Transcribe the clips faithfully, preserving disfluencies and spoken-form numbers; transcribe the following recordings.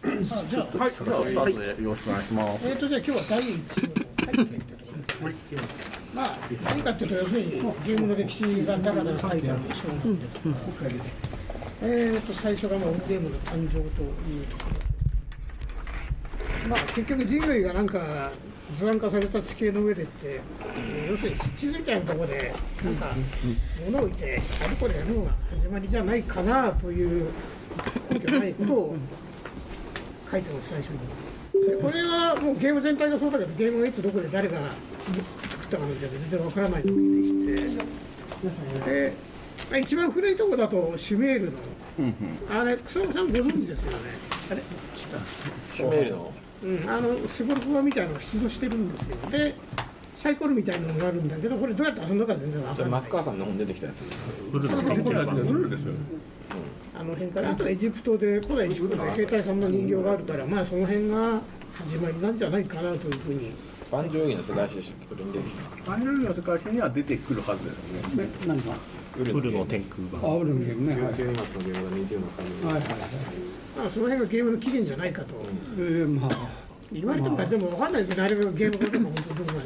じゃあ、はい、じゃあ、はい、よろしくお願いします。 えっと、じゃあ、今日はだいいち部の背景ってところですね。まあ、何かっていうと、要するにゲームの歴史がだらだら書いてあるでしょうなんですが、えっと、最初がまあ、オンゲームの誕生というところ。まあ、結局人類がなんか図案化された地形の上でって、要するに地図みたいなところで、なんか、物を置いて、あれこれやるのが始まりじゃないかなという根拠ないことを書いてます、最初に。でこれはもうゲーム全体がそうだけど、ゲームがいつどこで誰が作ったかなんて全然わからないわけでして、で、まあ、一番古いところだとシュメールの、あれ、草野さんご存知ですよね。あれシュメールのうん、あのスゴルコアみたいなのが出土してるんですよ。で、サイコロみたいなのがあるんだけど、これどうやって遊んだか全然わからない。 松川さんの本出てきたやつ。 ブルーですよ。 あの辺から、あとエジプトで、古代エジプトで兵隊さんの人形があるから、まあその辺が始まりなんじゃないかなというふうに。 万丈儀の世界史でしたっけ、それに出てきた。 万丈儀の世界史には出てくるはずですね。 何が？ ウルの天空版。 あ、ウルのゲームね。はい。 きゅうのゲームがにじゅうの感じ。 はいはいはい。 まあその辺がゲームの起源じゃないかと。 えー、まあ。 言われても、でも分かんないですよね、あれがゲームかでも本当どこま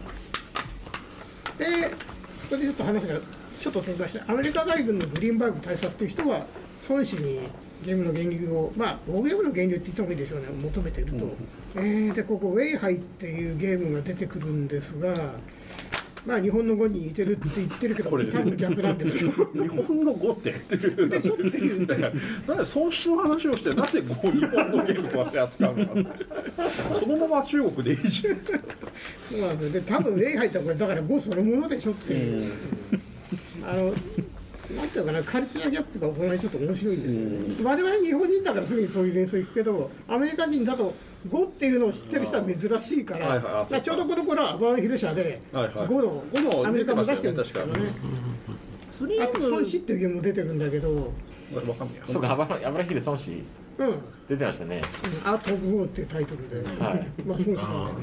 で。で、そこでちょっと話がちょっと展開して、アメリカ海軍のグリーンバーグ大佐っていう人は、孫子にゲームの源流を、まあ、大ゲームの源流って言ってもいいでしょうね、求めていると。うん、えー、で、ここ、ウェイハイっていうゲームが出てくるんですが、まあ、日本の語に似てるって言ってるけど、多分逆なんですよ。 日本の語って言ってるでしょっていう。なんで孫子の話をして、なぜ語を日本のゲームとして扱うのか。そのまま中国でいいじゃん。 そうなんです。で、多分ウェイハイってこれだから語そのものでしょっていう。あのなんていうかな、カルチャーギャップがこの辺ちょっと面白いんですよね。我々日本人だからすぐにそういう連想いくけど、アメリカ人だと語っていうのを知ってる人は珍しいから、からちょうどこの頃はアバンヒル社で語のアメリカも出してるんですけどね。あと孫子っていうゲームも出てるんだけど、 そうか、アバラヒル孫子出てましたね。 アート・オブ・ウォーっていうタイトルで、まあ孫子なんだ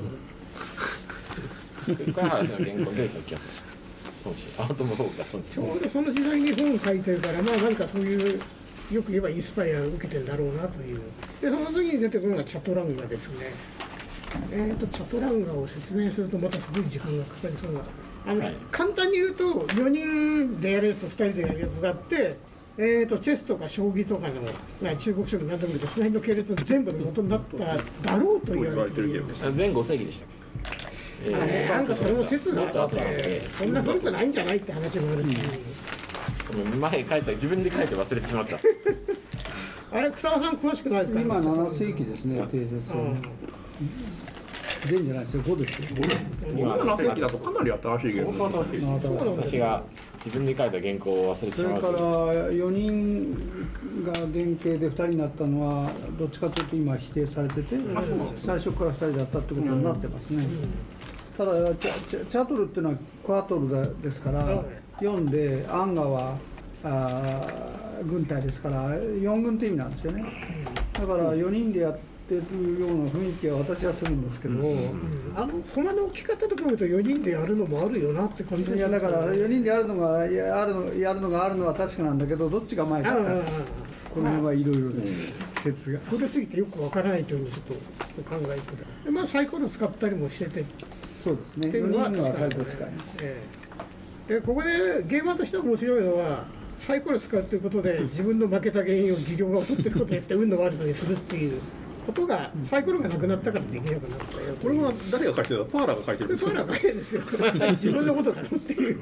けど。 深原の原稿出てた気がする。アートも方がちょうどその時代に本を書いてるから、まあなんかそういうよく言えばインスパイアを受けてるんだろうなという。でその次に出てくるのがチャトランガですね。えーとチャトランガを説明するとまたすごい時間がかかりそうな。あの、はい、簡単に言うとよにんでやるやつとふたりでやるやつがあって、えーとチェスとか将棋とかの、まあ、中国将棋なんでもいいけどその辺の系列の全部の元になっただろうと言われているゲームです。 前後世紀でしたっけ？ あれなんかそれも説があってそんな古くないんじゃないって話もあるし、 うん、前書いた自分で書いて忘れてしまったあれ草間さん詳しくないですか？ 今なな世紀ですね、定説は前じゃないですよ、ごですよ。 今なな世紀だとかなり新しいゲーム。 私が自分で書いた原稿を忘れてしまう。 それからよにんが原型でふたりになったのはどっちかというと今否定されてて、最初からふたりだったってことになってますね。ただチャ、チャトルっていうのはクワトルですから、よんでアンガはあ軍隊ですからよん軍って意味なんですよね。だからよにんでやってるような雰囲気は私はするんですけど、うんうん、 あの駒の置き方とか見るとよにんでやるのもあるよなって感じです。 いやだからよにんでやるのがやるのやるのがあるのは確かなんだけど、どっちが前かってこの辺はいろいろです、うん、説が古すぎてよくわからないというふうにちょっとお考えください。まあサイコロ使ったりもしてて、 そうですね、よにんはサイコロ使います、 ええ、でここでゲーマーとして面白いのはサイコロ使うということで自分の負けた原因を技量が劣ってることにして運の悪さにするっていうことがサイコロがなくなったからできなくなったよ。 これは誰が書いてるの？パーラーが書いてるんですよ。 パーラーが書いてるんですよ。自分のことだろっていう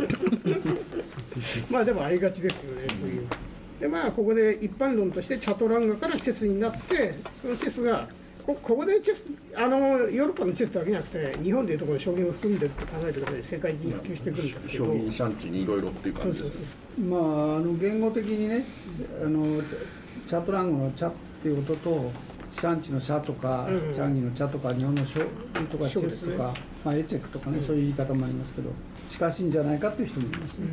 まあでもありがちですよねという。でまあここで一般論としてチャトランガからチェスになって、そのチェスがここでチェスあのヨーロッパのチェスだけじゃなくて日本でいうところの将棋を含んでると考えてください。世界中に普及してくるんですけど、 将棋シャンチにいろいろっていう感じです。そうそうそう、まああの言語的にね、あのチャトランガのチャっていう音とシャンチのシャとか、うんうん、チャンギのチャとか日本の将棋とかチェスとか、ね、まあ、エチェックとかね、うん、そういう言い方もありますけど近しいんじゃないかっていう人もいますね。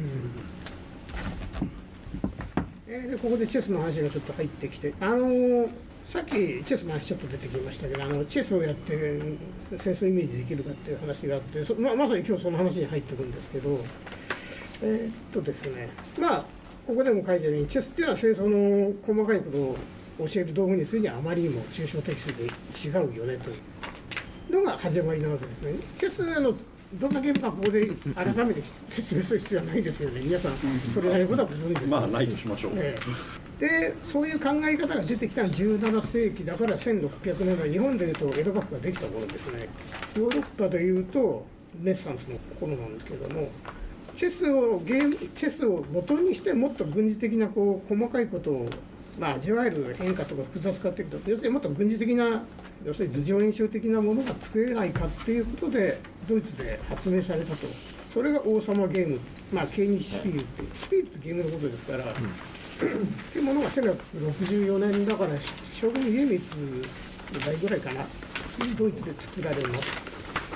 うん、えー、でここでチェスの話がちょっと入ってきて、あのーさっきチェスの話ちょっと出てきましたけど、あのチェスをやって戦争イメージできるかっていう話があって、ま, まさに今日その話に入ってくるんですけど、えー、っとですね、まあここでも書いてあるようにチェスっていうのは戦争の細かいことを教える道具にするにはあまりにも抽象的すぎて違うよねというのが始まりなわけですね。チェスのどんなゲームかここで改めて説明する必要はないですよね。皆さんそれなりのことはご存知ですよね。 まあないとしましょう、 ええ、でそういう考え方が出てきたのはじゅうななせいきだからせんろっぴゃくねんだい、日本でいうと江戸幕府ができた頃ですね。ヨーロッパでいうとレッサンスの頃なんですけども、チェスをゲームチェスを元にしてもっと軍事的なこう細かいことを、まあ、味わえる変化とか複雑化っていうと、要するにもっと軍事的な、要するに図上演習的なものが作れないかっていうことでドイツで発明されたと。それが王様ゲーム、まあケーニヒシピールっていうスピールってゲームのことですから、うん、っていうものがせんろっぴゃくろくじゅうよねんだから将軍家光の代ぐらいかな、ドイツで作られます。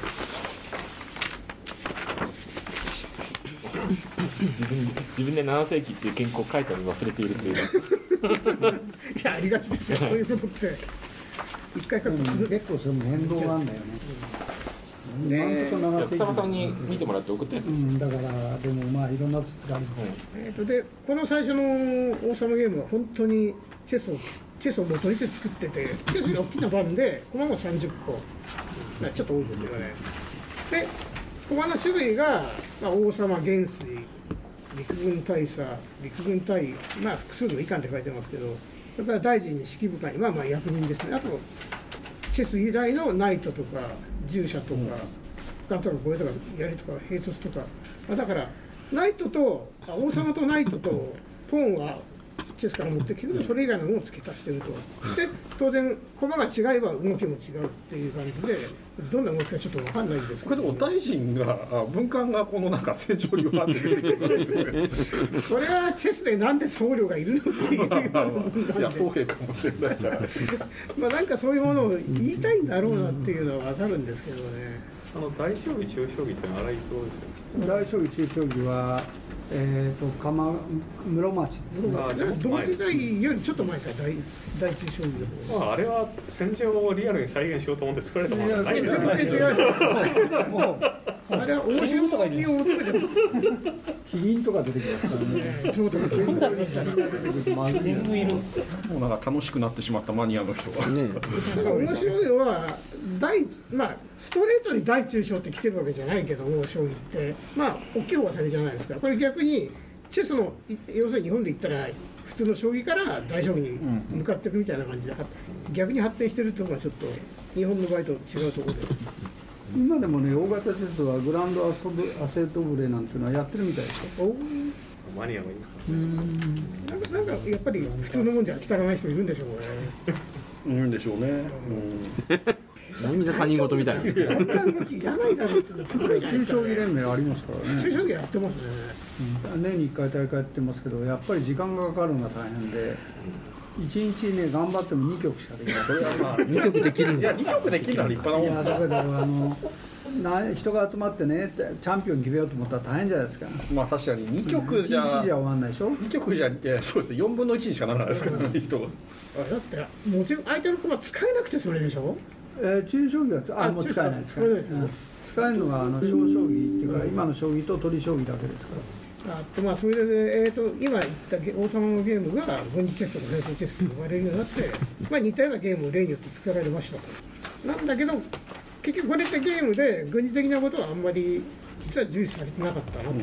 自分自分でななせいきっていう原稿を書いたのに忘れているといういやありがちですよ、そういうことって一回書くとする、 うん、結構それも変動なんだよね。 ねえ、草間さんに見てもらって送ったやつですよ、 うん、だからでもまあいろんな説がある、 うんえー、とでこの最初の王様ゲームは本当にチェスをチェスを元にして作ってて、チェスの大きな盤で駒がさんじゅっこ、ちょっと多いですよね。で駒の種類が、まあ、王様、元帥、陸軍大佐、陸軍大、まあ、複数の医官って書いてますけど、それから大臣に指揮部下に、まあまあ役人ですね。あとチェス由来のナイトとか従者とかなんとか護衛とか槍とか兵卒とか、まあ、だからナイトと王様とナイトとポーンはチェスから持ってきてるけど、それ以外のものを付け足してると。で当然駒が違えば動きも違うっていう感じで、どんな動きかちょっと分かんないんですけど、 これでも大臣が文官がこのなんか戦場にわって出てくるわけですよそれはチェスでなんで僧侶がいるのっていういやそう兵かもしれないじゃないまあなんかそういうものを言いたいんだろうなっていうのは分かるんですけどね。 あの大将棋中将棋って習いそうですよね。 大将棋中将棋はえー、と鎌室町ですね。 同時代よりちょっと前から大大中将棋の方、まあ、あれは戦場をリアルに再現しようと思って作られたものじゃないですよね。 全然違うもうあれは大城とかに求めて飛銀とか出てきますからね。ちょうど全部出てくると全部いる。 もうなんか楽しくなってしまったマニアの人が、ね、 面白いのは大、まあ、ストレートに大中小って来てるわけじゃないけども、将棋ってまあ大きい噂じゃないですか。これ逆にチェスの要するに日本で言ったら普通の将棋から大将棋に向かっていくみたいな感じで、逆に発展してるというのがちょっと日本の場合と違うところで。 今でもね、大型チェスはグランドアソブアセートブレなんていうのはやってるみたいですよ。 マニアがいいうんなんか、なんかやっぱり普通のもんじゃ飽き足らない人いるんでしょうね。 いるんでしょうね。 みんな他人事みたいな。 こんな動きいらないだろうって中将棋連盟ありますからね。 中将棋やってますね。 うん、年にいっかい大会やってますけど、やっぱり時間がかかるのが大変で。いちにちね、頑張ってもにきょくしかできない。それはまあにきょくできるんだ。 いやにきょくできるのは立派なもんですよ。 いやだけどあのな人が集まってね、チャンピオン決めようと思ったら大変じゃないですか。 まあ確かににきょくじゃ、 いちにちじゃ終わんないでしょ。 にきょくじゃ、いやそうですね、よんぶんのいちにしかならないですからね、人が。 だってもちろん相手の駒使えなくてそれでしょ。 えー、中将棋はつああもう使えないですから。 使えないですね。 使えるのはあの小将棋っていうか、今の将棋と鳥将棋だけですから。 あとまあそれで、えー、と今言った王様のゲームが軍事チェスとか戦争チェスと呼ばれるようになってまあ似たようなゲームを例によって作られましたと。なんだけど結局これってゲームで軍事的なことはあんまり実は重視されてなかったなと。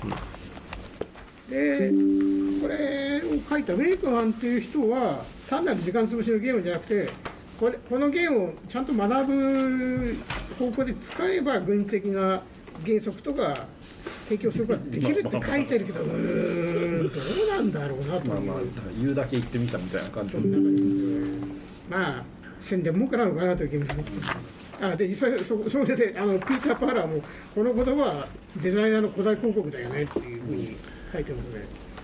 でこれを書いたウェイクマンっていう人は単なる時間潰しのゲームじゃなくて、これこのゲームをちゃんと学ぶ方向で使えば軍事的な原則とか提供することができるって書いてるけど、うーんどうなんだろうなという、 まあまあ言うだけ言ってみたみたいな感じで、 まあ宣伝文句なのかなという気もします。あで実際 そ, それであのピーター・パーラーもこの言葉はデザイナーの古代広告だよねっていうふうに書いてますね。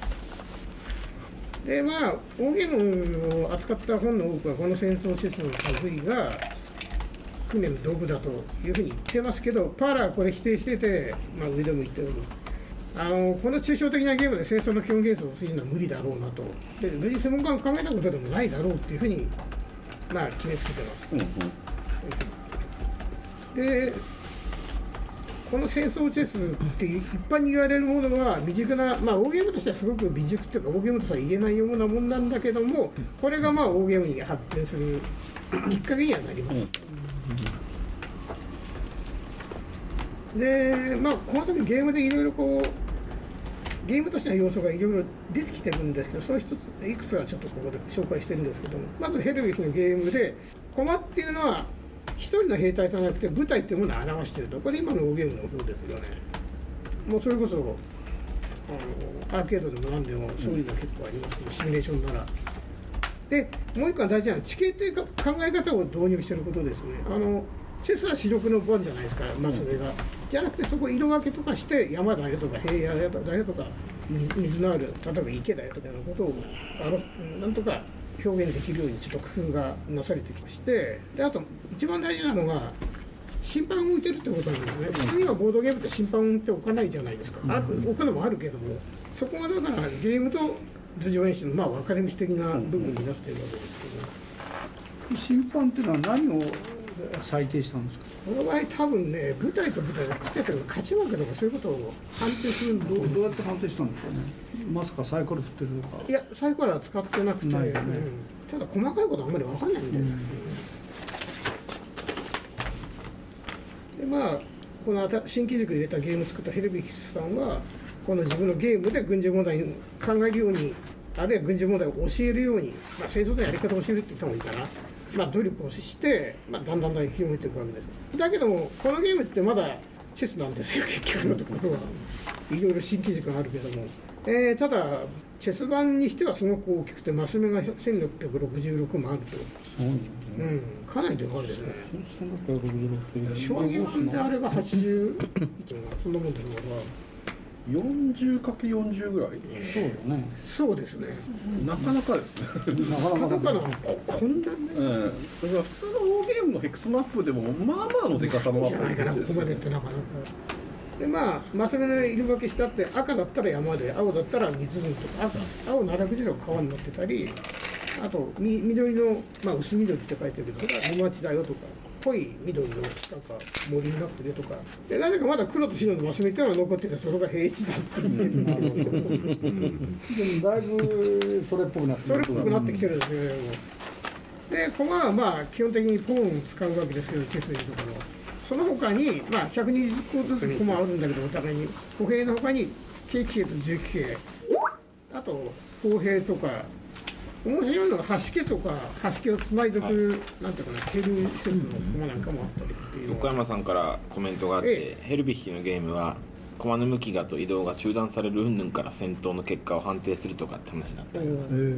でまあ大ゲームを扱った本の多くはこの戦争システムの類が訓練の道具だというふうに言ってますけど、パーラーはこれ否定してて、まあ、上でも言ったようにあのこの抽象的なゲームで戦争の基本原則をするのは無理だろうなと、で別に専門家が考えたことでもないだろうっていうふうに、まあ、決めつけてます。うんうん、でこの戦争チェスって一般に言われるものは未熟な、まあ、大ゲームとしてはすごく未熟っていうか大ゲームとしては言えないようなもんなんだけども、これがまあ大ゲームに発展するきっかけにはなります。でまあこの時ゲームでいろいろこうゲームとしての要素がいろいろ出てきてるんですけど、その一ついくつかちょっとここで紹介してるんですけども、まずヘルヴィヒのゲームで駒っていうのは一人の兵隊さんじゃなくて部隊っていうものを表していると、これ今の大ゲームの方ですよね。もうそれこそあのアーケードでも何でもそういうの結構ありますけど、シミュレーションなら。でもう一個は大事なのは地形というか考え方を導入していることですね。あのチェスは主力の番じゃないですか、まあ、それが、うん、じゃなくてそこ色分けとかして山だよとか平野だよとか水のある例えば池だよとかのことをあのなんとか表現できるようにちょっと工夫がなされてきまして、であと一番大事なのが審判を置いてるってことなんですね。普通にはボードゲームって審判って置かないじゃないですか、うん、あ置くのもあるけども、そこがだからゲームと図上演習のまあ分かれ道的な部分になっているわけですけど、 審判っていうのは何を裁定したんですか。 この場合多分ね、舞台と舞台がくっついてる勝ち負けとかそういうことを判定する。 どうどうやって判定したんですかね。まさかサイコロ振ってるとか。 いやサイコロは使ってなくて、ね、うん、ただ細かいことはあんまり分かんないんで、うん、でまあこの新機軸入れたゲーム作ったヘルヴィヒさんはこの自分のゲームで軍事問題に考えるように、あるいは軍事問題を教えるように、まあ、戦争のやり方を教えるって言った方がいいかな、まあ、努力をして、まあ、だんだんだん広めていくわけです。だけどもこのゲームってまだチェスなんですよ結局のところは。いろいろ新機軸があるけども、えー、ただチェス盤にしてはすごく大きくてマス目がせんろっぴゃくろくじゅうろくもあると。そうなんですね、うん、かなりでかいですね。せんろっぴゃくろくじゅうろくって将棋盤であれがはちじゅういちそんなもんですからよんじゅうかけるよんじゅう ぐらい。 そうだね。 そうですね。 なかなかですね。 なかなかなここんなね。 うん。普通の大ゲームのヘクスマップでもまあまあのでかさのマップじゃないかな、ここまでってなかなか。でまあマス目の色分けしたって赤だったら山で青だったら湖とか、赤青並べてる川になってたり、あとみ緑のまあ薄緑って書いてるけど沼地だよとか。濃い緑の下か森になってるとかで、なぜかまだ黒と白のマス目っていうのが残ってて、それが平地だって言ってるんですけどでもだいぶそれっぽくなってそれっぽくなってきてるんですね。で駒はまあ基本的にポーンを使うわけですけど、チェスでいうところその他にまあひゃくにじゅっこずつ駒あるんだけど、お互いに歩兵の他に軽騎兵と重騎兵、あと砲兵とか。面白いのが端家とか端家をつないでくる、はい、なんていうかな、ヘル施設の駒なんかもあったりっていう。 横山さんからコメントがあって、ええ、ヘルヴィヒのゲームは駒の向きがと移動が中断される云々から戦闘の結果を判定するとかって話だったり、え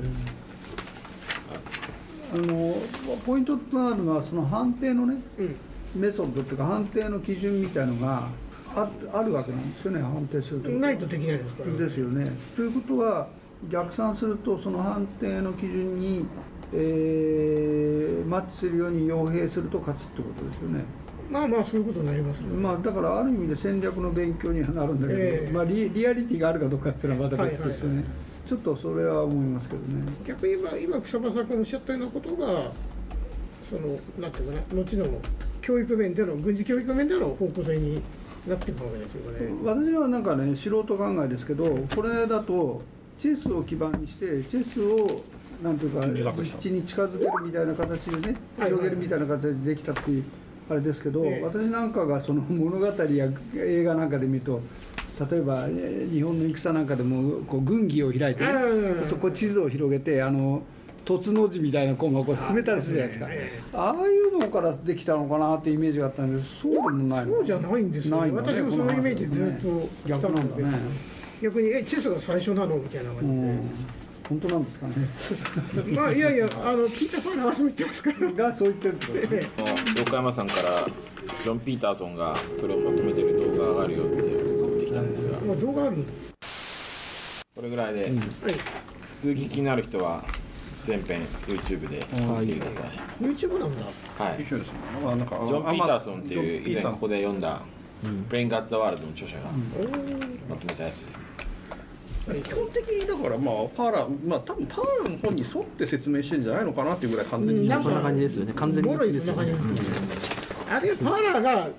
ー、あのポイントとなるのはその判定のね、うん、メソッドというか判定の基準みたいのが あ, あるわけなんですよね。判定するとないとできないですからね。 ですよね。ということは逆算するとその判定の基準に、えー、マッチするように傭兵すると勝つってことですよね。 まあまあそういうことになりますね。 まあだからある意味で戦略の勉強にはなるんだけど、えーまあ、リ, リアリティがあるかどうかっていうのはまた別としてね、はいはいはい、ちょっとそれは思いますけどね。 逆に今今草間さんがおっしゃったようなことがそのなんていうかな、後の教育面での軍事教育面での方向性になっていくわけですよね。 私はなんかね素人考えですけど、これだとチェスを基盤にしてチェスをなんていうか実地に近づけるみたいな形でね、広げるみたいな形でできたっていうあれですけど、私なんかがその物語や映画なんかで見ると、例えば日本の戦なんかでもこう軍議を開いてね、そこ地図を広げてあの凸の字みたいなコマをこう進めたりするじゃないですか。ああいうのからできたのかなってイメージがあったんですけど、そうでもないの。 そうじゃないんですよね。私もそのイメージずっと逆なんだね。 逆にえチェスが最初なのみたいな感じで、 本当なんですかね。 まあいやいや、あの聞いたファンはそう言ってますからがそう言ってるってことね。 横山さんからジョン・ピーターソンがそれをまとめてる動画があるよって言ってきたんですが、 まあ動画あるんだ。 これぐらいで、うん、続き気になる人は全編 YouTube で見てください。 YouTube なんだ。 はい。ジョン・ピーターソンっていう以前ここで読んだプレインガッツ・ザ・ワールドの著者がまとめたやつです。 基本的にだからまあパーラー、まあ多分パーラーの本に沿って説明してるんじゃないのかなっていうぐらい完全にそんな感じですよね。完全にボロいそんな感じです。あるいはパーラーが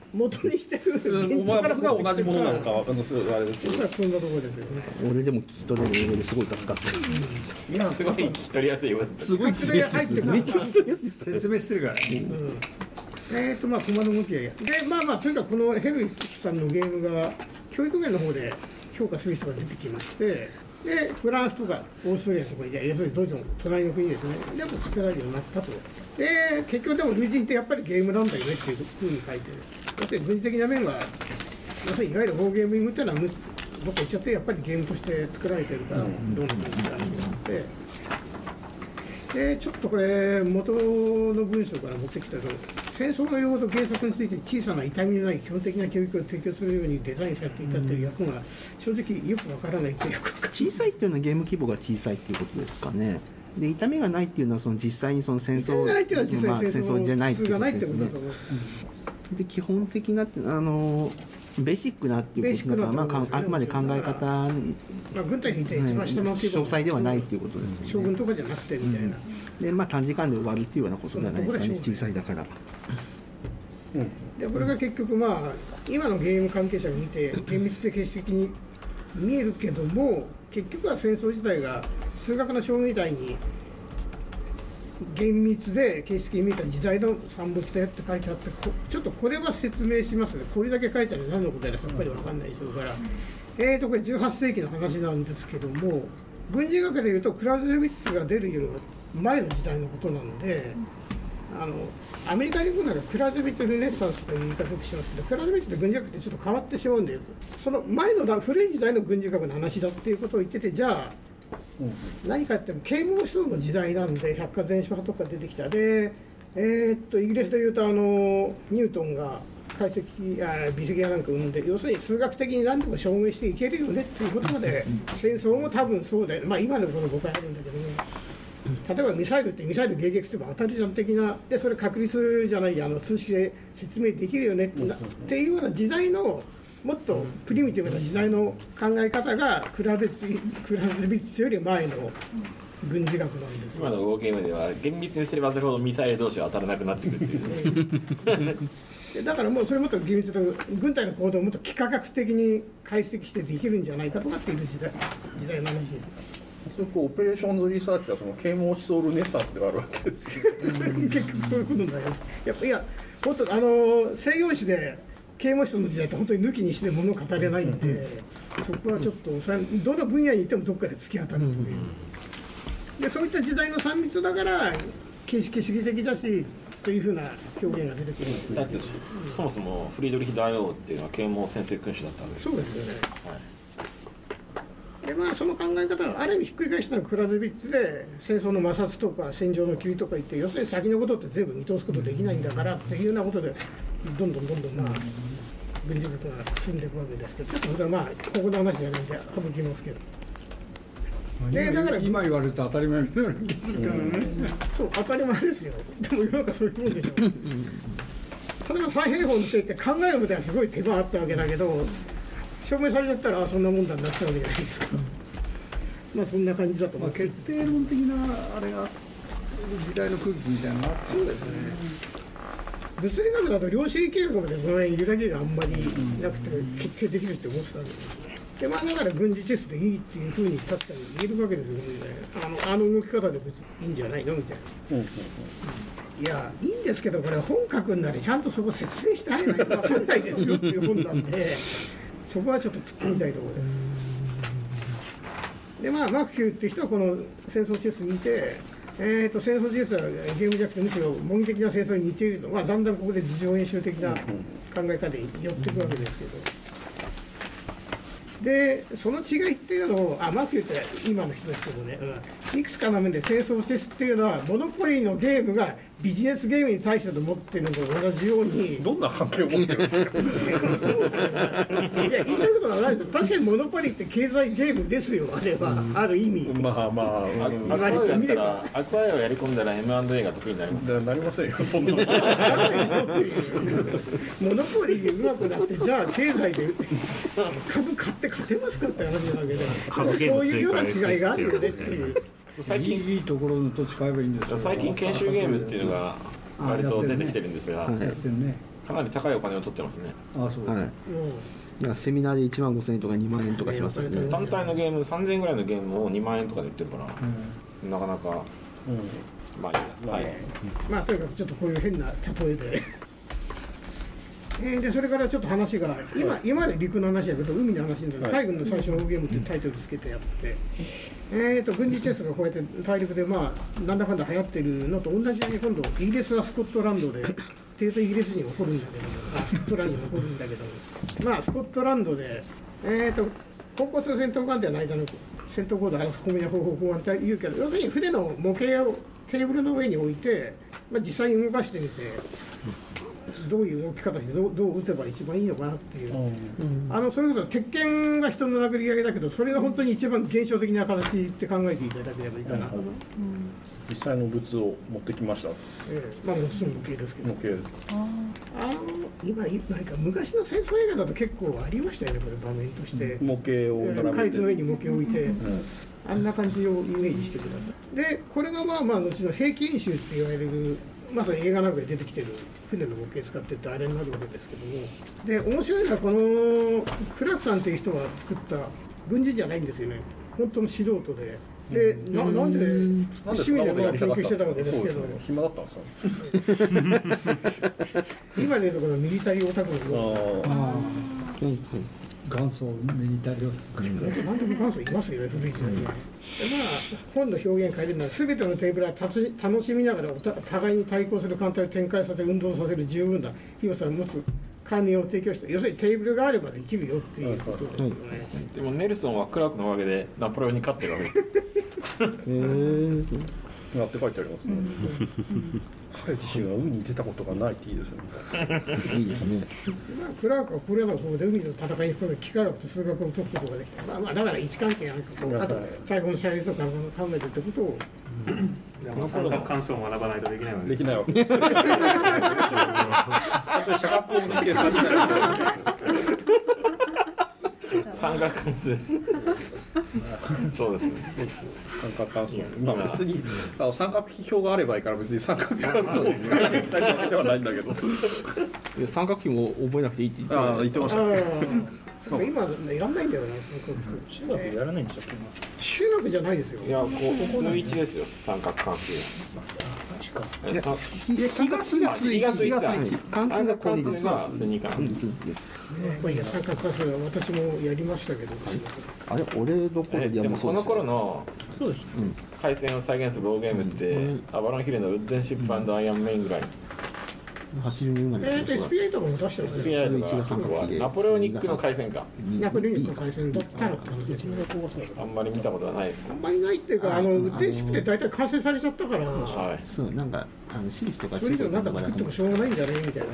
元にしてるお前が同じものなのかはあれですけど、 おそらくそんなところですよね。 俺でも聞き取れる英語ですごい助かってる。 いやすごい聞き取りやすいよ。 すごい聞き取りやすいです。めっちゃ聞き取りやすいです。 説明してるから、 えーとまあ駒の動きがでまあまあとにかくこのヘルキさんのゲームが教育面の方で評価する人が出てきまして、でフランスとかオーストラリアとか、要するにドイツの隣の国ですね、でも作られるようになったと。で結局でも類人ってやっぱりゲームなんだよねっていうふうに書いてる。要するに軍事的な面は、要するにいわゆるフォーゲーミングっていうのはどこ行っちゃってやっぱりゲームとして作られてるからどうなのかって話になって、でちょっとこれ元の文章から持ってきたと、戦争の用語と原則について小さな痛みのない基本的な教育を提供するようにデザインされていたという役が正直よくわからないというか、 小さいっていうのはゲーム規模が小さいっていうことですかね。で痛みがないっていうのはその実際にその戦争痛みがないっていうのは実際にまあ戦争じゃないっていうことですね。 普通がないってことだと思う。 で基本的なあのベーシックなっていうことだから、まあ、かあくまで考え方、 まあ、軍隊にいて一番下の詳細ではないっていうことですね。 将軍とかじゃなくてみたいな、 でまあ短時間で終わるっていうようなことじゃないですかね、小さいだから。 でこれが結局まあ今のゲーム関係者が見て厳密で形式的に見えるけども、結局は戦争自体が数学の将棋みたいに厳密で形式に見えた時代の産物だよって書いてあって、ちょっとこれは説明しますね。これだけ書いてある何のことやらさっぱり分かんないでしょうから、えーとこれじゅうはっせいきの話なんですけども、軍事学でいうとクラウゼウィッツが出るよりも前の時代のことなので、あのアメリカに行くならクラウゼウィッツ・ルネッサンスという言い方をしますけど、クラウゼウィッツと軍事学ってちょっと変わってしまうんで、その前の古い時代の軍事学の話だっていうことを言ってて、じゃあ何かって啓蒙思想の時代なんで、百科全書派とか出てきたで、えー、っとイギリスでいうとあのニュートンが解析あ微積やなんか生んで、要するに数学的に何でも証明していけるよねっていうことまで戦争も多分そうだよね。まあ今のこの誤解あるんだけどね、例えばミサイルってミサイル迎撃すれば当たりじゃん的なで、それ確率じゃないあの数式で説明できるよねってなっていうような時代のもっとプリミティブな時代の考え方がクラベツクラベツより前の軍事学なんですよ。 今のウォーゲームでは厳密にすればするほどミサイル同士は当たらなくなってくるっていうでだからもうそれもっと厳密な軍隊の行動をもっと幾何学的に解析してできるんじゃないかとかっていう時代時代の話です。 そこオペレーションズリサーチはその啓蒙思想ルネッサンスではあるわけですけど結局そういうことになります。やっぱいや本当あの西洋史で啓蒙思想の時代って本当に抜きにしてものを語れないんで、そこはちょっとどの分野にいてもどっかで突き当たるという、でそういった時代の産物だから形式主義的だしというふうな表現が出てくるんです。 だってそもそもフリードリヒ大王っていうのは啓蒙先生君主だったわけです。 そうですよね、はい、でまあその考え方はある意味ひっくり返したのはクラゼビッツで、戦争の摩擦とか戦場の霧とか言って、要するに先のことって全部見通すことできないんだからっていうようなことでどんどんどんどんまあ軍事学が進んでいくわけですけど、ちょっとそれはまあここの話じゃないんで省きますけど、 でだから今言われると当たり前みたいな気がするからね、 そう当たり前ですよ。でも世の中そういうもんでしょ例えば再兵法って言って考えるみたいなすごい手間あったわけだけど、証明されちゃったらそんなもんだになっちゃうわけじゃないですかまあそんな感じだと思まあ、 って、 決定論的なあれが時代の空気みたいなのがあった。 そうですね。物理学だと量子力学までその辺揺らぎがあんまりなくて決定できるって思ってたんですよ。でまあだから軍事チェスでいいっていうふうに確かに言えるわけですよね。あのあの動き方で別にいいんじゃないのみたいな。いやいいんですけど、これ本書くんならちゃんとそこ説明してあげないと分かんないですよっていう本なんでそこはちょっと突っ込みたいところです。でまあマクキューっていう人はこの戦争チェス見て、えー、と戦争チェスはゲームじゃなくてむしろ模擬的な戦争に似ているのは、まあ、だんだんここで事情演習的な考え方に寄っていくわけですけど、でその違いっていうのをあマクキューって今の人ですけどね、うん、いくつかの面で戦争チェスっていうのはモノポリーのゲームがビジネスゲームに対してと思っているのと同じようにどんな関係を持ってるんですかそうだね、いや言いたいことはないですよ。確かにモノポリーって経済ゲームですよ、あれは、うん、ある意味。 まあまあ、 アクアイをやったらアクアイをやり込んだら エムアンドエー が得意になります。 なりませんよそんなのモノポリーでうまくなってじゃあ経済で株買って勝てますかって話なわけで、そういうような違いがあるよねっていう。 最近いいところの土地買えばいいんですよ。 最近研修ゲームっていうのが割と出てきてるんですが、 やってるね。 かなり高いお金を取ってますね。 あそう、 はい、なんかセミナーでいちまんごせんえんとかにまんえんとかしますよね。 単体のゲームさんぜんえんぐらいのゲームをにまんえんとかで売ってるから、うん、なかなか、うん、まあいいや、はい、 まあとにかくちょっとこういう変な例えでえー、でそれからちょっと話が今、今まで陸の話だけど海の話なんだけど、海軍の最初のゲームってタイトルつけてやって、えー、と軍事チェスがこうやって大陸でまあなんだかんだ流行ってるのと同じように今度イギリスはスコットランドでっていうとイギリスに起こるんだけどあスコットランドに起こるんだけどまあスコットランドで、えー、と高校通戦闘艦艇の間の戦闘行動を表す巧妙な方法法案って言うけど要するに船の模型をテーブルの上に置いて、まあ、実際に動かしてみてどういう動き方でどう、どう打てば一番いいのかなっていう、うん、あのそれこそ鉄拳が人の殴り合いだけどそれが本当に一番現象的な形って考えていただければいいかな、うん、 実際の物を持ってきました、ええ、まあもちろん模型ですけど模型ですあの今なんか昔の戦争映画だと結構ありましたよねこれ場面として、 うん、模型を並べて海図の上に模型を置いて、うん、あんな感じをイメージしてくださいでこれがまあまあ後の兵器演習って言われるまさに映画なんかで出てきてる船の模型使ってってあれになるわけですけどもで面白いのはこのクラークさんっていう人が作った軍人じゃないんですよね本当の素人でで な, なんで趣味でまあ研究してたわけですけど暇だったんですか今でいうとこのミリタリーオタクのような元祖ミリタリーオタク何でも元祖いますよね古い時代に、まあ本の表現変えるのは全てのテーブルは楽しみながらお互いに対抗する艦隊を展開させ運動させる十分な広さを持つ観念を提供して要するにテーブルがあればできるよっていうことですよね、 うん、でもネルソンはクラークのおかげでナポレオンに勝ってるわけですへーなって書いてありますね、うん、彼自身は海に出たことがないっていいですねいいですねまあクラークはこれらの方で海の戦いに含め幾何学と数学を解くことができた、まあ、まあだから位置関係なんかこうあと最後の射撃とか考えてってことを、 うん、でも三角関数を学ばないとできないわけです。 できないわけですあと社学をつけさせない三角関数そうですね三角関数、まあ、別にあの三角比表があればいいから別に三角関数を使わなきゃいけないわけではないんだけど三角比も覚えなくていいって言ってあ言ってましたね今やんないんだよな中学やらないんでしょ中学じゃないですよいやこう数一ですよ三角関数確かいや比が数一が数一関数がこれですが数二かな三角関数は私もやりましたけどあれ俺どころでやもこの頃のそうです回線を再現するローゲームってアバロンヒルのウッデンシップ&アイアンメインぐらいはちじゅうねん生まれえーと エスピーアイ とかも出してるんですよ。 ナポレオニックの回線か。 ナポレオニックの回線だったらって話ですあんまり見たことはないです。 あんまりないっていうか、あのウッデンシップで大体完成されちゃったから、 はい。 そうなんかあのシリーズとかそれ以上なんか作ってもしょうがないんじゃないみたいな。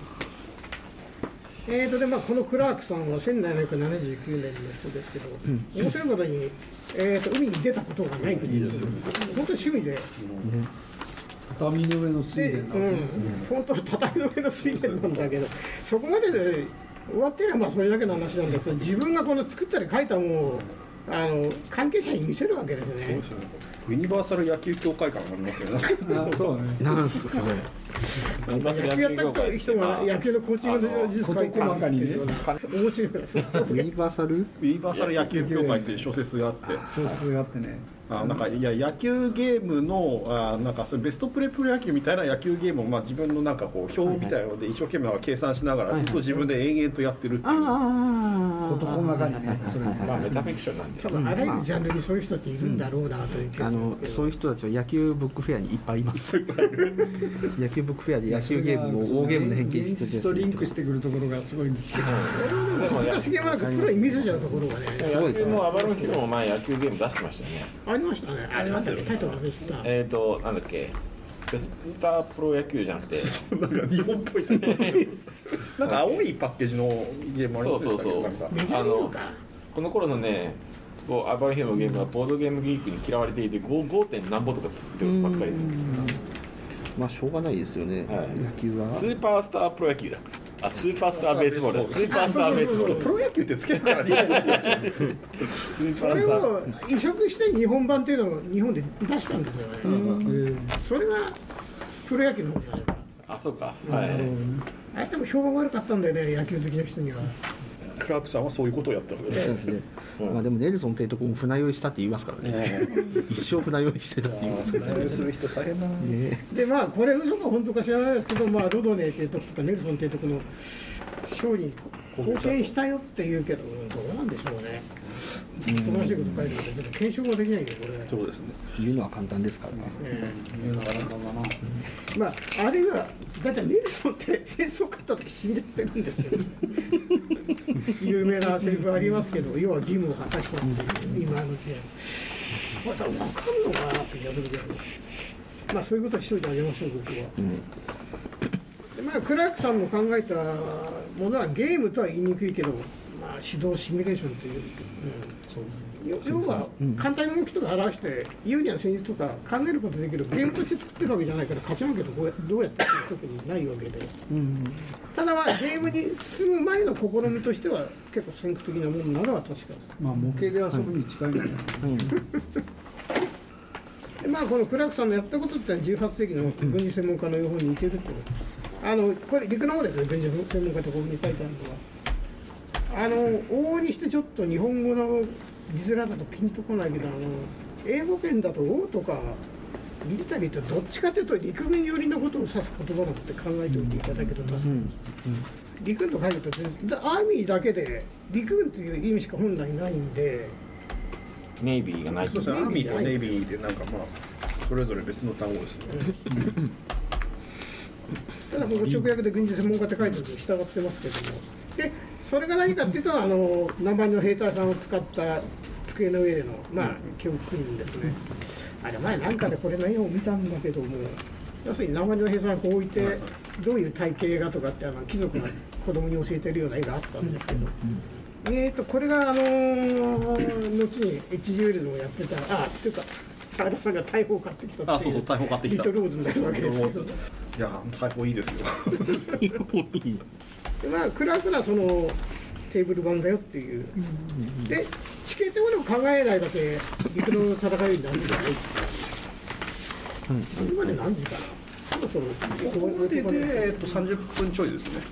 えーとでまあこのクラークさんはせんななひゃくななじゅうきゅうねんの人ですけど、うん、面白いことにえーと海に出たことがないという、本当に趣味で。うん畳の上の水田うん、本当畳の上の水田なんだけどそこまでで終わってればまあそれだけの話なんだけど自分がこの作ったり書いたものをあの関係者に見せるわけですね。そうですよね。 ユニバーサル野球協会感がありますよね。 あそうね。 なんすかそれ。 野球やった人が野球のコーチングの技術書いてるんですけど、面白いです。 ユニバーサル？ ユニバーサル野球協会っていう小説があって、 小説があってね。 あなんかいや野球ゲームのあなんかそれベストプレープロ野球みたいな野球ゲームをまあ自分のなんかこう表みたいなので一生懸命計算しながらずっと自分で延々とやってるっていう。 事細かにね。それまあメタフィクションなんで。 多分あらゆるジャンルにそういう人っているんだろうなという気がする。 あのそういう人たちは野球ブックフェアにいっぱいいます。野球ブックフェアで野球ゲームを大ゲームの変形して現実とリンクしてくるところがすごいんですよ。 難しげもなくプロに見せちゃうところがね。 野球もアバロンヒルも前野球ゲーム出してましたよね。 ありましたね。ありますよ。タイトル忘れてた。 えっとなんだっけ。スタープロ野球じゃなくて、 そうなんか日本っぽい。なんか青いパッケージのゲームありますよね。そうそうそう。 あのこの頃のね。アバロンヒルのゲームはボードゲームギークに嫌われていて ご. 点何本とか作ってるばっかりです。 まあしょうがないですよね、はい、野球はスーパースタープロ野球だ。あ、スーパースターベースボールだ。スーパースターベースボール。 プロ野球ってつけるからね。 それを移植して日本版っていうのを日本で出したんですよね。それがプロ野球の方じゃないかな。 あ、そうか。はい。 あれでも評判悪かったんだよね、野球好きの人には。 クラークさんはそういうことをやったわけですそうですね、まあ、でもネルソン提督も船酔いしたって言いますからね、一生船酔いしてたって言いますからね。 船酔いする人大変だな、ね、 でまあこれ嘘か本当か知らないですけど、まあ、ロドネー提督とかネルソン提督の賞に貢献したよって言うけど、どうなんでしょうね。正しいこと書いてるけど、ちょっと検証ができないよ、これ。 そうですね。 言うのは簡単ですからね。 えー、まあ、あれは、だってネルソンって戦争勝った時死んじゃってるんですよ。有名なセリフありますけど、要は義務を果たしたっていう、今の時は。これ、多分分かんのかなって気がするけど、まあ、そういうことはしといてあげましょう、僕は。うんでまあ、クラークさんの考えたものはゲームとは言いにくいけど、まあ、指導シミュレーションという、うん、そう要は簡単な動きとか表して有利な戦術とか考えることできるゲームとして作ってるわけじゃないから勝ち負けとどうやって特にないわけで、うん、ただまあゲームに進む前の試みとしては結構先駆的なものなのは確かです。 まあ模型で遊ぶに近いんだね、 うん、まあこのクラークさんのやったことってのはじゅうはっせいきの軍事専門家の予報に似てるっていうあのこれ陸の方ですね、軍事専門家とここに書いてあるのは。あの往々にしてちょっと日本語の字面だとピンとこないけど、あの英語圏だと王とかミリタリーってどっちかというと陸軍寄りのことを指す言葉だって考えておいていただけると助かります。陸軍と書いてるとアーミーだけで陸軍という意味しか本来ないんで、 ネイビーがないと。 そうですね、アーミーとネイビーでなんかまあそれぞれ別の単語ですね。 ただここ直訳で軍事専門家って書いてるのに従ってますけども、でそれが何かっていうと、あの南蛮の兵隊さんを使った机の上でのまあ教訓ですね。あれ前なんかでこれの絵を見たんだけども、要するに南蛮の兵隊さんをこう置いてどういう体型がとかってあの貴族が子供に教えてるような絵があったんですけど、えーとこれがあのー、後に エイチジーエル のやってたあっていうか澤田さんが大砲を買ってきたっていう、 あそうそう大砲買ってきたリトルローズになるわけですけど、いや大砲いいですよ。 でまあクラークはそのテーブル版だよっていう、で地形ってものを考えないだけ陸の戦いに何時じゃない、うん、今で何時かな、そろそろここまでで、えっと、さんじゅっぷんちょいですね。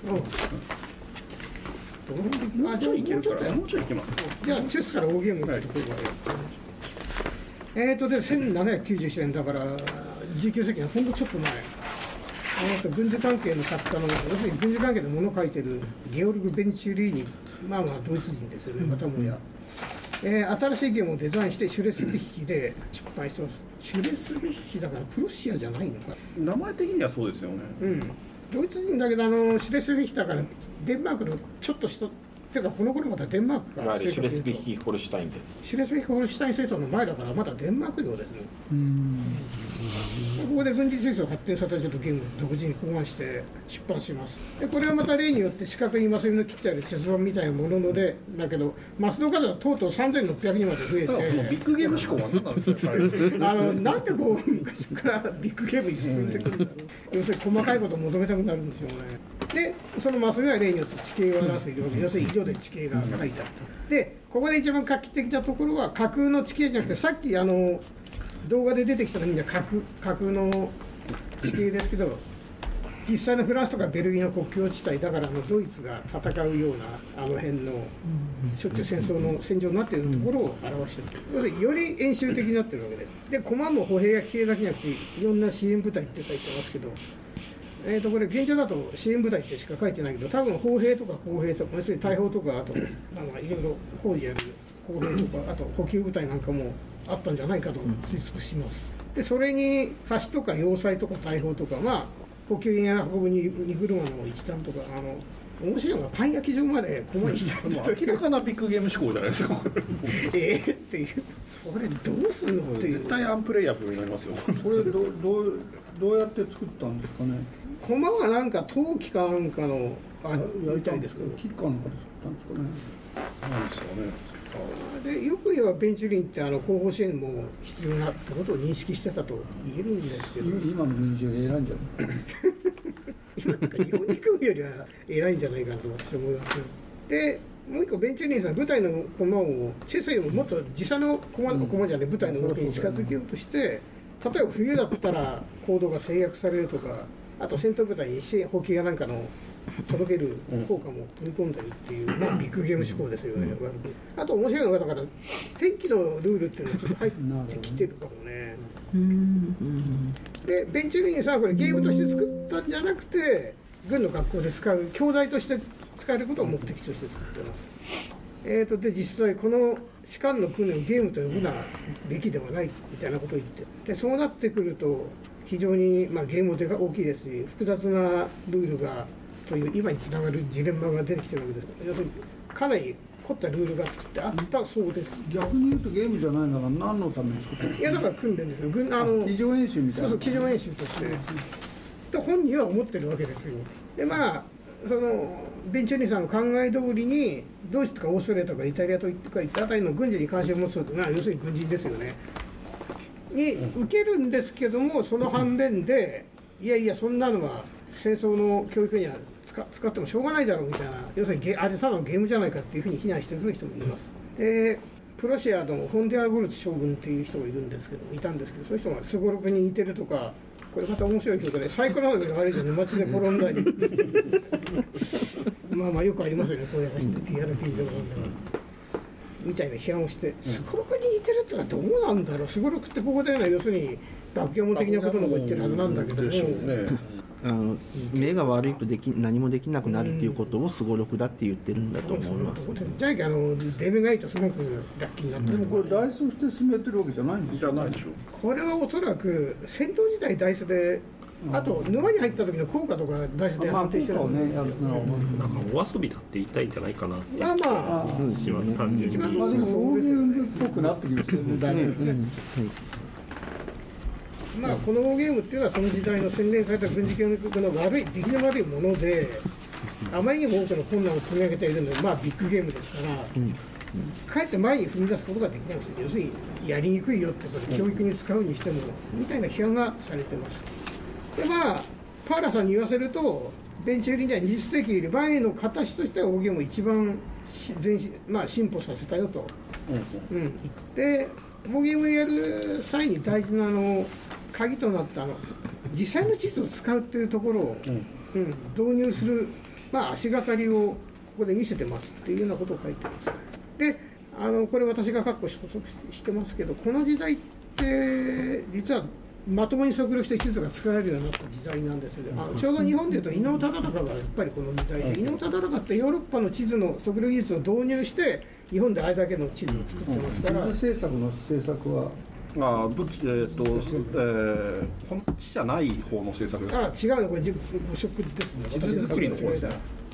うん、あちょいいけるからもうちょいいけます。 じゃあチェスから大ゲームのところまで、はい、えっとでせんななひゃくきゅうじゅうななねんだからじゅうきゅうせきのほんのちょっと前、えー、と軍事関係の作家の、要するに軍事関係のものを書いてるゲオルグ・ベンチュリーニ、まあまあドイツ人ですよね、またもや、えー、新しいゲームをデザインしてシュレスビッヒで失敗してます。シュレスビッヒだからプロシアじゃないのか、 名前的にはそうですよね。 うん、ドイツ人だけどあのシュレスビッヒだからデンマークのちょっとしたてかこの頃まだデンマークからシュレスビッヒ・ホルシュタインでシュレスビッヒ・ホルシュタイン戦争の前だからまだデンマーク領ですね。うんここで軍事戦争を発展させたちょっとゲームを独自に考案して出版します。でこれはまた例によって四角いマス目の切ってある節板みたいなもののでだけどマスの数はとうとうさんぜんろっぴゃくにまで増えて、 ビッグゲーム思考は何なんですか。 あのなんでこう昔からビッグゲームに進んでくるんだろう、要するに細かいことを求めたくなるんでしょうね。でそのマス目は例によって地形を表す色で、要するに色で地形が書いてあった。でここで一番画期的なところは架空の地形じゃなくて、さっきあの動画で出てきたのには架空、架空の地形ですけど、実際のフランスとかベルギーの国境地帯だからのドイツが戦うようなあの辺のしょっちゅう戦争の戦場になっているところを表している、要するにより演習的になっているわけです。で駒も歩兵や騎兵だけじゃなくていろんな支援部隊って書いてますけど、えー、とこれ現状だと支援部隊ってしか書いてないけど、多分歩兵とか工兵とか要するに大砲とかあとなんかいろいろ工事やる工兵とかあと補給部隊なんかもあったんじゃないかと推測します。でそれに橋とか要塞とか大砲とか、まあ補給品や運ぶに荷車の一段とか、あの面白いのがパン焼き場まで駒にしたって明らかなビッグゲーム思考じゃないですか。 ええっていう、それどうすんのっていう。 絶対アンプレイヤブルになりますよ。 これどどうどうやって作ったんですかね。 駒はなんか陶器かなんかのあみたいですけど、 キッカーなんかで作ったんですかね。 なんですよね。 でよく言えばベンチュリンってあの後方支援も必要なってことを認識してたと言えるんですけど、 今の軍事より偉いんじゃない。 今とか日本に組むよりは偉いんじゃないかと私は思います。でもう一個ベンチュリンさん、舞台の駒をチェスよりももっと実際の駒の駒じゃね、舞台の動きに近づけようとして、例えば冬だったら行動が制約されるとか、 あと戦闘部隊に支援補給やなんかの届ける効果も組み込んだりっていう、まあ、ビッグゲーム志向ですよね、悪くあと面白いのがだから天気のルールっていうのがちょっと入ってきてるかもね。でベンチュリーニさんはこれゲームとして作ったんじゃなくて軍の学校で使う教材として使えることを目的として作っています。えーとで実際この士官の訓練をゲームと呼ぶなべきではないみたいなことを言って、でそうなってくると非常に、まあ、ゲームもでか大きいですし複雑なルールがという今につながるジレンマが出てきてるわけです。要するにかなり凝ったルールが作ってあったそうです。 逆に言うとゲームじゃないなら何のために作ったの？ いやだから訓練ですよ。軍あの机上演習みたいな。 そうそう机上演習としてと本人は思ってるわけですよ。でまあそのベンチューニさんの考え通りにドイツとかオーストラリアとかイタリアとかいったあたりの軍事に関心を持つのは要するに軍人ですよねに受けるんですけども、その反面でいやいやそんなのは戦争の教育には使, 使ってもしょうがないだろうみたいな、要するにゲあれただのゲームじゃないかっていうふうに非難してくる人もいます。でプロシアのフォンデアゴルツ将軍っていう人がいるんですけどいたんですけど、そういう人がすごろくに似てるとか、これまた面白い評価でサイコロの目が悪いと沼地で転んだりまあまあよくありますよね、こういう話って ティーアールピージー で転んだりみたいな批判をして、すごろくに似てるってのはどうなんだろう、すごろくってここでは要するにバックヤモン的なことのこと言ってるはずなんだけども、 あの目が悪いとでき何もできなくなるっていうことをすごろくだって言ってるんだと思います。 じゃああの出目がいいとすごくラッキーになってる。 でもこれダイス振って進めてるわけじゃないんですじゃないでしょ。 これはおそらく戦闘自体ダイスで、あと沼に入った時の効果とかダイスで判定してるのね。 なんかお遊びだって言いたいんじゃないかなってまあまあします、単純に。 まあでも大ゲームっぽくなってきますよね、だいぶね。 まあこのゲームっていうのはその時代の洗練された軍事教育の悪い出来の悪いもので、あまりにも多くの困難を積み上げているので、まあビッグゲームですから、かえって前に踏み出すことができないんですよ。要するにやりにくいよってことで教育に使うにしてもみたいな批判がされてます。でまあパーラさんに言わせると、ベンチューリンではにじゅっ世紀より前の形としては大ゲームを一番前進、まあ、進歩させたよと、うんうん、で大ゲームをやる際に大事なあの鍵となったあの実際の地図を使うっていうところを、うんうん、導入する、まあ、足がかりをここで見せてますっていうようなことを書いてます。であのこれ私が括弧補足してますけど、この時代って実はまともに測量して地図が作られるようになった時代なんですけど、あちょうど日本でいうと伊能忠敬がやっぱりこの時代で、伊能忠敬ってヨーロッパの地図の測量技術を導入して日本であれだけの地図を作ってますから、 地図政策の政策はああ、ぶっち、えっと、えー、こっちじゃない方の政策ですか。 あ違うの、これご色ですね。 地図作りの方ですね。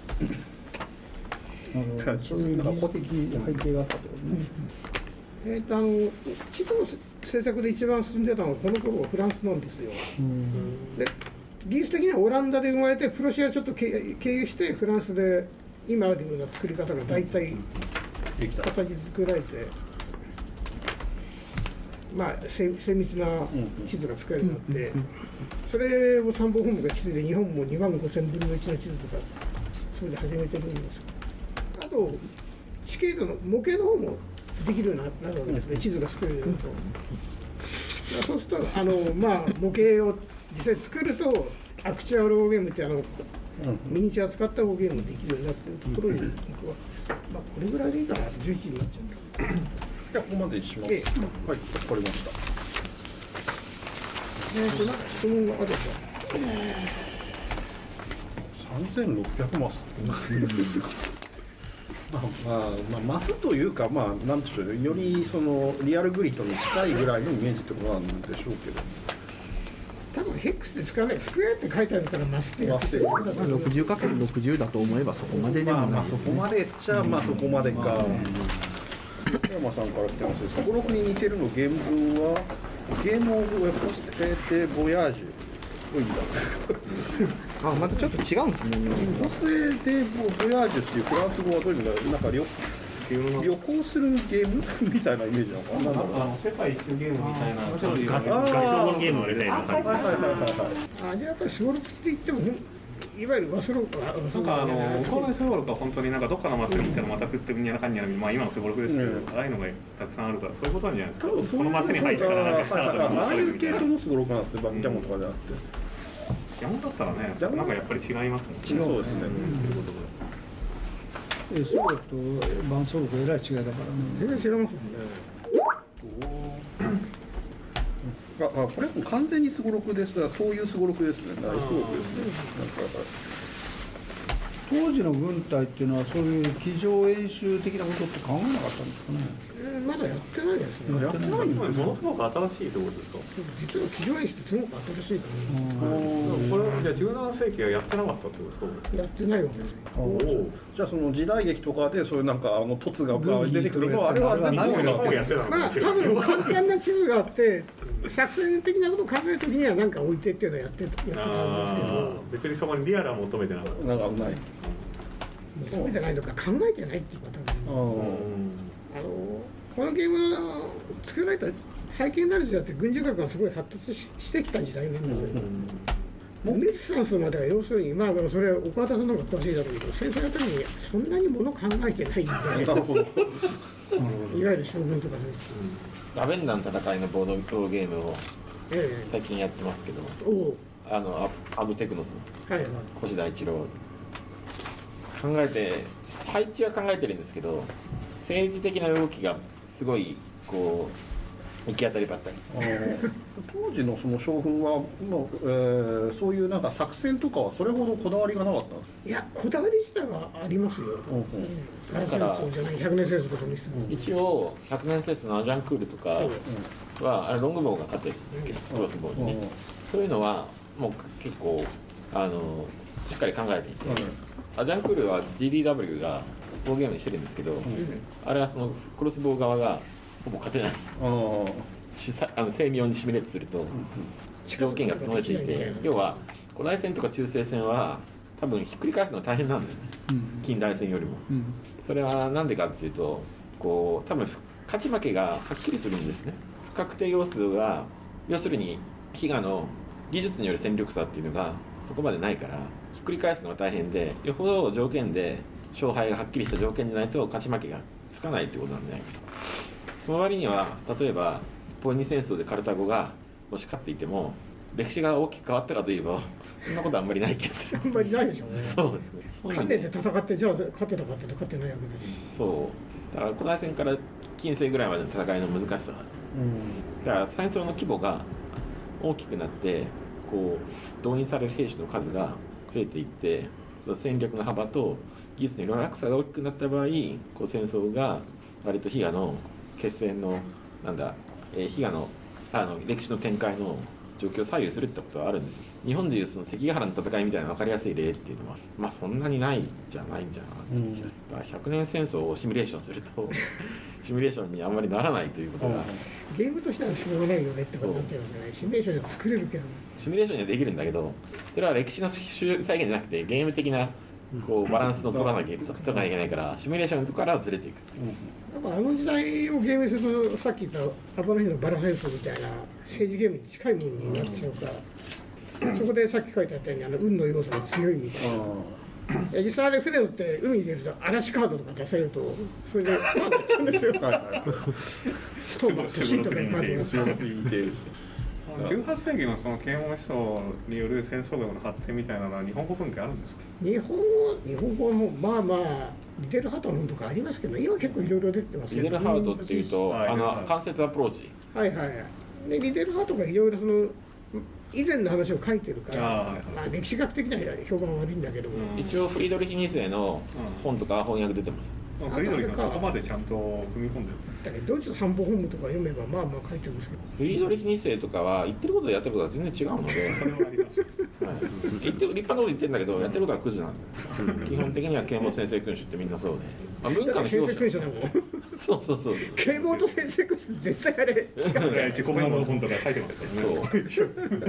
そういう技術的背景があったとね。 えー、とあの地図の政策で一番進んでたのはこの頃はフランスなんですよ。で技術的にはオランダで生まれてプロシアをちょっと経由してフランスで今あるような作り方が大体形作られて、まあ精密な地図が作れるようになって、それを参謀本部が気づいて日本もにまんごせんぶんのいちの地図とかそれで始めてるんです。あと地形図の模型の方もできるようになるわけですね、地図が作れるようになると。そうするとあの、まあ、模型を実際作るとアクチュアルオーゲームってあのミニチュアを使ったオーゲームができるようになっているところに行くわけです。まあ、これぐらいでいいかな、じゅういちじになっちゃうと。 じゃあここまでにします。ええ、はい、わかりました。 えーと、なんか質問があれば。 さんぜんろっぴゃくマス。まあまあまあ、マスというか、まあ、なんでしょうね、よりそのリアルグリッドに近いぐらいのイメージってことなんでしょうけど。 多分ヘックスで使わない、スクエアって書いてあるからマスってやってる。 ろくじゅうかけるろくじゅう だと思えばそこまででもないですね。 まあまあそこまでっちゃまあそこまでか。小山さんから来てます。すごろくに似てるの原文はゲームオブエポステボヤージュ。 あ、またちょっと違うんですね。 ボスデボヤージュっていうフランス語はどういう意味だろう。なんか旅旅行するゲームみたいなイメージなのかな。なんだろう。 世界一周ゲームみたいな、そういう学習のゲームみたいな感じ。 はいはいはいはい。 あ、じゃあやっぱりすごろくって言ってもいわゆるワソロクはなんかあの東大すごろくは本当になんかどっかの祭りに行ったらまた食ってみやなかんやな、まあ今のすごろくですけど、ああいうのがたくさんあるからそういうことなんじゃないですか。この祭りに入ったからなんかした後にああいう系統のすごろくなんですね。バッキャモンとかじゃなくて。 山だったらね、なんかやっぱり違いますもんね。 そうですね。 え総力と伴走力えらい違いだからね。 全然違いますもんね。 あ、あこれも完全にすごろくですが、そういうすごろくですね。大すごろくですね。なんか当時の軍隊っていうのはそういう机上演習的なことって考えなかったんですかね。 えーまだやってないですね。 やってないんですか。 ものすごく新しいってことですか。 実は騎乗演習ってすごく新しいと思これはじゃあじゅうなな世紀はやってなかったってことですか。 う。やってないわけですよ。 おお。 じゃあその時代劇とかでそういうなんかあの凸が軍議出てくるのはあれは何日をやってるん本やってですか。 たのかもしれない。 まあ多分簡単な地図があって作戦的なことを考えるときには何か置いてっていうのをやってやってたはずですけど、 別にそこにリアルは求めてなかった。 なんかない。 求めてないとか考えてないっていうことなんで、 ああのこのゲームの作られた背景になる時代って軍事学がすごい発達 し, してきた時代なんですよ。ルネッサンスまでは要するに、まあ、それは岡田さんの方が詳しいだろうけど、戦争の時にそんなにもの考えてないんで、 あ、なるほど。 いわゆる将軍とかです、 ラベンダーの戦いのボードゲームをえ最近やってますけど、 え、おお、 あのアブテクノスのはいはい、 越田一郎考えて配置は考えてるんですけど、政治的な動きがすごいこう行き当たりばったり。 当時のその将軍は、まあえー、そういうなんか作戦とかはそれほどこだわりがなかったんですいや、こだわり自体はありますよ、ガラス戦争じゃない、ひゃくねん戦争とかにしても、 一応ひゃくねん戦争のアジャンクールとかはあれロングボウが勝ったりするんですけど、クロスボウにね、そういうのはもう結構あのしっかり考えていて、アジャンクールは ジーディーダブリュー がボーゲームにしてるんですけど、あれはそのクロスボウ側がほぼ勝てない。主催あの精妙にシミュレートすると条件が整えていて、要は古代戦とか中世戦は多分ひっくり返すのが大変なんですね、近代戦よりも。それは何でかっていうと、こう多分勝ち負けがはっきりするんですね。不確定要素が、要するに比嘉の技術による戦力差っていうのがそこまでないから、ひっくり返すのが大変で、よほど条件で勝敗がはっきりした条件じゃないと勝ち負けがつかないってことなんじゃないかと。その割には例えばポニー戦争でカルタゴがもし勝っていても歴史が大きく変わったかといえばそんなことはあんまりない気がする。 あんまりないでしょうね、 そうですね。 勝ってて戦って、じゃあ勝ってたかって勝ってないわけですし、 そうだから古代戦から近世ぐらいまでの戦いの難しさがある、だから戦争の規模が大きくなってこう動員される兵士の数が増えていって、その戦略の幅と技術の落差が大きくなった場合、こう戦争が割と比嘉の決戦のなんだ、えー、比嘉のあの歴史の展開の状況を左右するってことはあるんですよ。日本でいうその関ヶ原の戦いみたいな分かりやすい例っていうのはまあそんなにないじゃないんじゃないかなって気が、だからひゃくねん戦争をシミュレーションするとシミュレーションにあんまりならないということが、 ゲームとしてはしょうがないよねってことになっちゃいますよね。シミュレーションでは作れるけど、 シミュレーションにはできるんだけど、それは歴史の再現じゃなくてゲーム的なこうバランスを取らなきゃいけないから、シミュレーションからずれていく。 やっぱあの時代をゲームにすると、さっき言ったアポロヒのバラ戦争みたいな政治ゲームに近いものになっちゃうから、そこでさっき書いてあったようにあの運の要素が強いみたいな。実際あれ船乗って海に出ると嵐カードとか出されるとそれでパンってやっちゃうんですよ。ストーマとシートでカードがじゅうはっ世紀のその啓蒙思想による戦争学の発展みたいなのは日本語文献あるんですか。 日本語日本語もまあまあリテルハートの本とかありますけど、今結構いろいろ出てますよ。 リテルハートっていうと、あの間接アプローチ、 はいはいはい。でリテルハートがいろいろその以前の話を書いてるから、 あ、 まあ、歴史学的な評判悪いんだけども、 うん、 一応フリードリヒに世の本とか翻訳出てます。 フリードリヒがそこまでちゃんと踏み込んでる。 だけどドイツ三部本部とか読めばまあまあ書いてますけど、 フリードリヒに世とかは言ってることとやってることは全然違うので、 それはあります。 はい、言って立派なこと言ってるんだけど、やってることはクズなんで、基本的には啓蒙先生君主ってみんなそうで、まあ、文化の先生君主だもん。 そうそうそう、 啓蒙と先生君主って絶対あれ違うじゃん。 自己弁護の本とか書いてますからね。 そう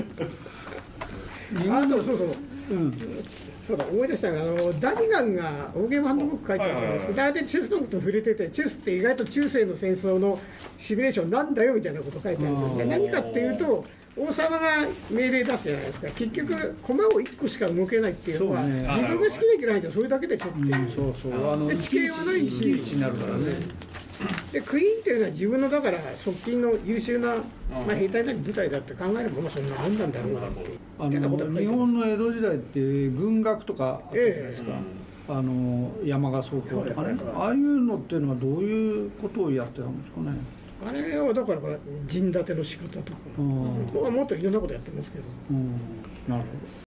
あとそうそう、うん、そうだ思い出したのが、あのダニガンが大ゲームハンドブック書いてるじゃないですか。大体チェスのこと触れてて、チェスって意外と中世の戦争のシミュレーションなんだよみたいなこと書いてあるんですよ。で何かっていうと、王様が命令出すじゃないですか。結局駒をいっこしか動けないっていうのは、 ね、 自分が好きな嫌いじゃそれだけでしょっていう、 うん、そうそう、あので地形はないし、 いちいちになるからね。 でクイーンっていうのは自分のだから側近の優秀な、まあ、兵隊なり部隊だって考えるものはそんなもんなんだろうなあの日本の江戸時代って軍学とかあったじゃないですか、ええ、あの山賀宗公とかね、ああいうのっていうのはどういうことをやってたんですかね。 あれはだからほら陣立ての仕方とか、うん、もっといろんなことやってますけど、 うん、なるほど。